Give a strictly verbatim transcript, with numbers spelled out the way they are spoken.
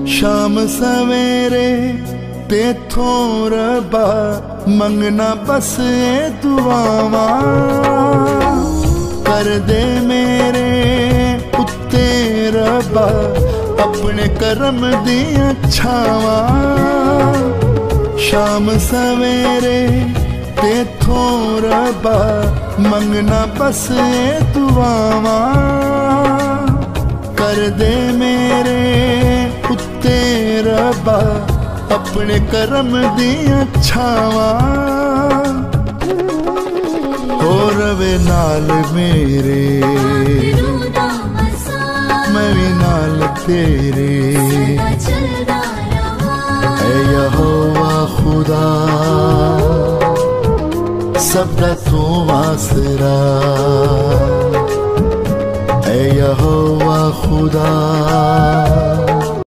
शाम सवेरे तेथों रबा मंगना बस ए दुआवा कर दे मेरे उत्ते रबा अपने करम दियां छावां। शाम सवेरे तेथों रबा मंगना बस ए दुआवा कर दे मेरे उत्ते रबा अपने करम दियां छावां। हो रवे नाल मेरे मैं भी नाल तेरे ऐ यहोवा खुदा सबका तू आसरा। ऐ यहोवा खुदा